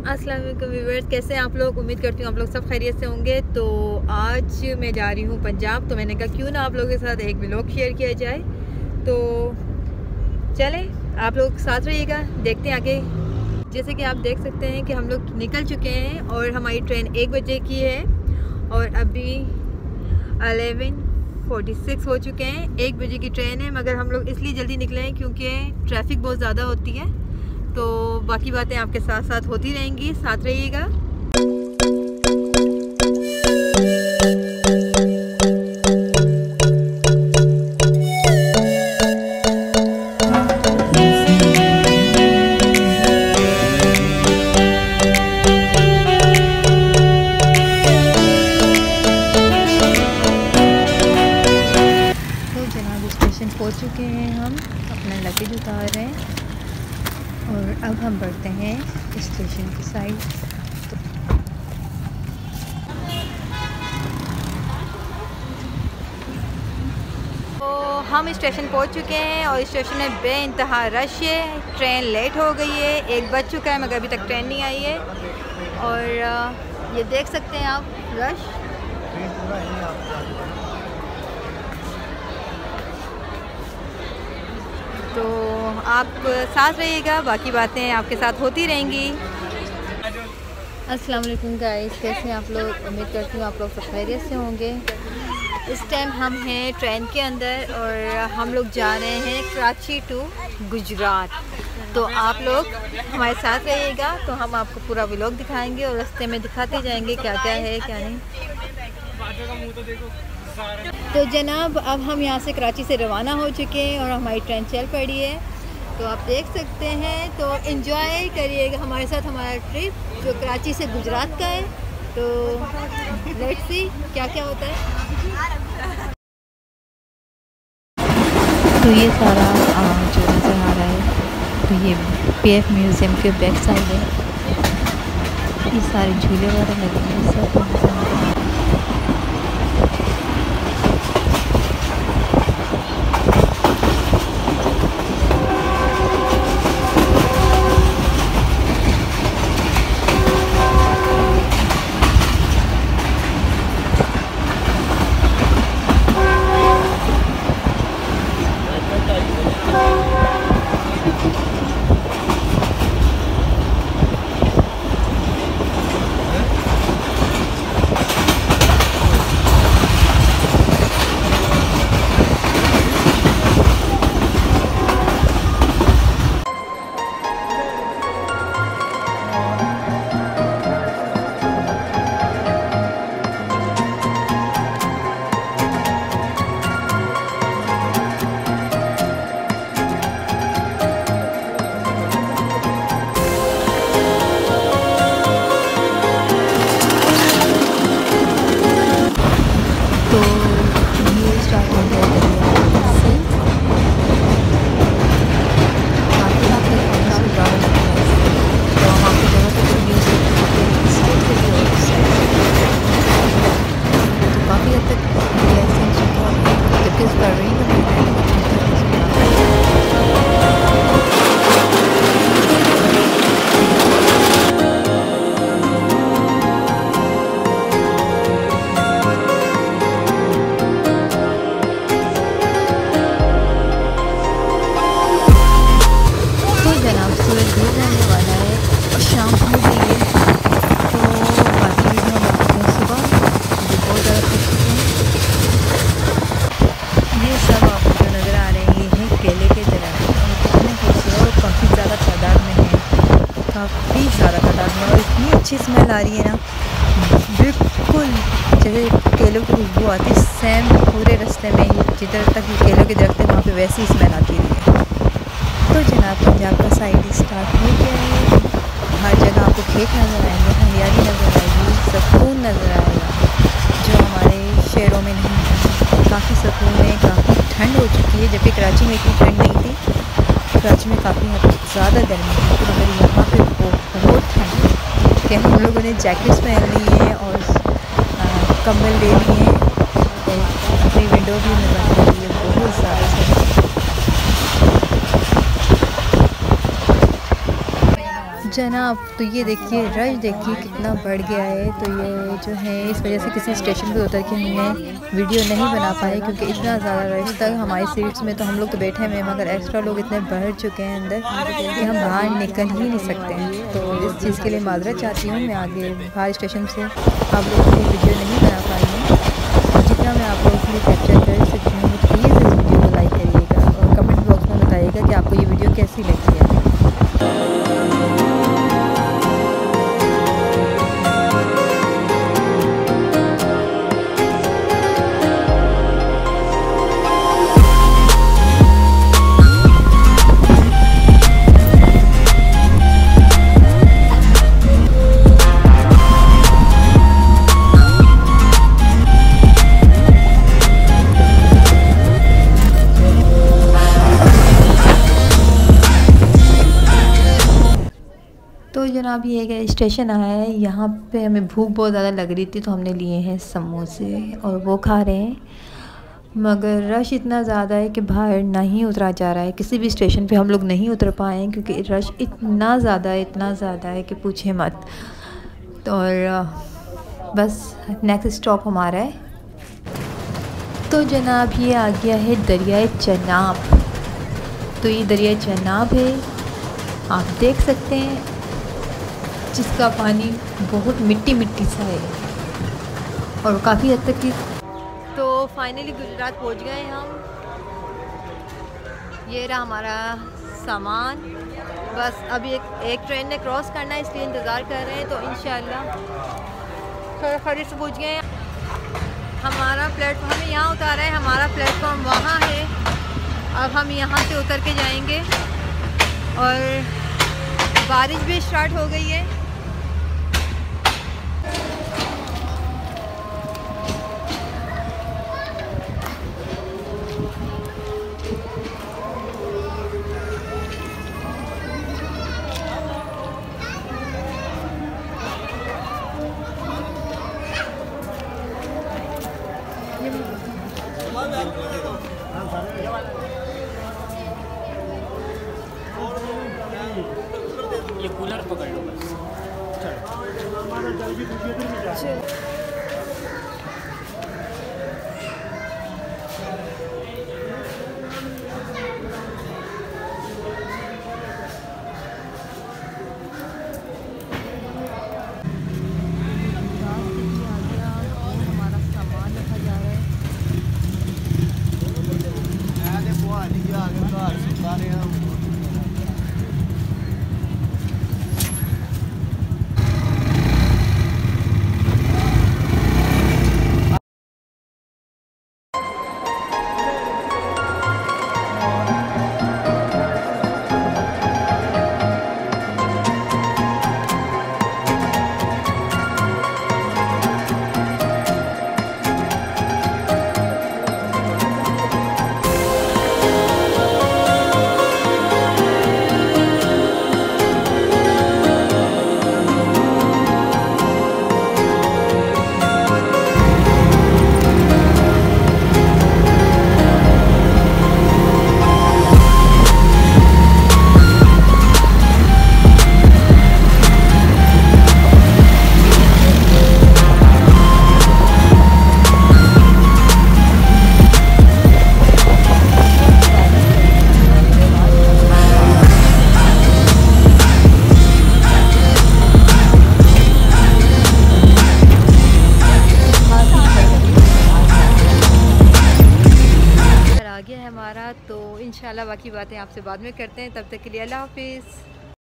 अस्सलाम वालेकुम व्यूअर्स, कैसे हैं आप लोग। उम्मीद करती हूँ आप लोग सब खैरियत से होंगे। तो आज मैं जा रही हूँ पंजाब, तो मैंने कहा क्यों ना आप लोगों के साथ एक व्लॉग शेयर किया जाए। तो चलें आप लोग साथ रहिएगा, देखते हैं आगे। जैसे कि आप देख सकते हैं कि हम लोग निकल चुके हैं और हमारी ट्रेन 1 बजे की है और अभी 11:46 हो चुके हैं। 1 बजे की ट्रेन है, मगर हम लोग इसलिए जल्दी निकले हैं क्योंकि ट्रैफिक बहुत ज़्यादा होती है। तो बाकी बातें आपके साथ साथ होती रहेंगी, साथ रहिएगा। तो जनाब स्टेशन पहुंच चुके हैं, हम अपना लगेज उतार रहे हैं और अब हम बढ़ते हैं स्टेशन की साइड। तो हम स्टेशन पहुंच चुके हैं और स्टेशन में बेइंतहा रश है। ट्रेन लेट हो गई है, 1 बज चुका है मगर अभी तक ट्रेन नहीं आई है। और ये देख सकते हैं आप रश। तो आप साथ रहिएगा, बाकी बातें आपके साथ होती रहेंगी। अस्सलाम वालेकुम गाइस, कैसे हैं आप लोग। उम्मीद करती हूँ आप लोग सब खैरियत से होंगे। इस टाइम हम हैं ट्रेन के अंदर और हम लोग जा रहे हैं कराची टू गुजरात। तो आप लोग हमारे साथ रहिएगा, तो हम आपको पूरा व्लॉग दिखाएंगे और रास्ते में दिखाते जाएंगे क्या क्या है क्या नहीं। तो जनाब अब हम यहाँ से कराची से रवाना हो चुके हैं और हमारी ट्रेन चल पड़ी है। तो आप देख सकते हैं, तो एंजॉय करिएगा हमारे साथ हमारा ट्रिप जो कराची से गुजरात का है। तो लेट्स सी क्या क्या होता है। तो ये सारा जो नज़र आ रहा है, तो ये PF म्यूज़ियम के बैक साइड है। ये सारे झूले वगैरह लगे हैं सब। काफ़ी ज़्यादा तादाद में और इतनी अच्छी स्मेल आ रही है ना, बिल्कुल जैसे केलों की खुशबू आती है। सेम पूरे रास्ते में जिधर तक केलों के दरख्त है वहाँ पे वैसी स्मेल आती रही है। तो जनाब पंजाब का साइड स्टार्ट हो गया है। हर जगह आपको खेत नज़र आएंगे, हरियाली नज़र आएगी, सुकून नज़र आएगा जो हमारे शहरों में नहीं है। काफ़ी सुकून है, काफ़ी ठंड हो चुकी है, जबकि कराची में इतनी ठंड नहीं थी। कराची में काफ़ी ज़्यादा गर्मी है, तो मगर यहाँ पे बहुत ठंड है कि हम लोगों ने जैकेट्स पहन ली हैं और कंबल ले लिए हैं। तो अपनी विंडो भी नज़र आ रही है बहुत ज़्यादा। जनाब, तो ये देखिए रश देखिए कितना बढ़ गया है। तो ये जो है इस वजह से किसी स्टेशन पे उतर के हमने वीडियो नहीं बना पाए, क्योंकि इतना ज़्यादा रश था हमारी सीट्स में। तो हम लोग तो बैठे हुए हैं, मगर एक्स्ट्रा लोग इतने बढ़ चुके हैं अंदर कि हम बाहर निकल ही नहीं सकते हैं। तो इस चीज़ के लिए माजरत चाहती हूँ मैं आगे बाहर स्टेशन से आप लोगों के लिए वीडियो नहीं बना पाई हूँ। जितना मैं आप लोगों के लिए कैप्चर कर सकती हूँ, प्लीज़ इस वीडियो को लाइक करिएगा और कमेंट बॉक्स में बताइएगा कि आपको ये वीडियो कैसी लगी है। तो जनाब ये एक स्टेशन आया है, यहाँ पे हमें भूख बहुत ज़्यादा लग रही थी, तो हमने लिए हैं समोसे और वो खा रहे हैं। मगर रश इतना ज़्यादा है कि बाहर नहीं उतरा जा रहा है। किसी भी स्टेशन पे हम लोग नहीं उतर पाए हैं, क्योंकि रश इतना ज़्यादा है कि पूछे मत। तो और बस नेक्स्ट स्टॉप हमारा है। तो जनाब ये आ गया है दरियाए चनाब। तो ये दरियाए चनाब है, आप देख सकते हैं, जिसका पानी बहुत मिट्टी सा है और काफ़ी हद तक की। तो फाइनली गुजरात पहुंच गए हम। ये रहा हमारा सामान। बस अभी एक ट्रेन ने क्रॉस करना है, इसलिए इंतज़ार कर रहे हैं। तो इंशाल्लाह खड़ी से पहुंच गए। हमारा प्लेटफॉर्म हमें यहाँ उतारा है, हमारा प्लेटफॉर्म वहाँ है। अब हम यहाँ से उतर के जाएंगे और बारिश भी स्टार्ट हो गई है। ये कूलर पकड़ लो बस। हमारा सामान रखा जा रहा है। तो इंशाल्लाह बाकी बातें आपसे बाद में करते हैं। तब तक के लिए अल्लाह हाफिज़।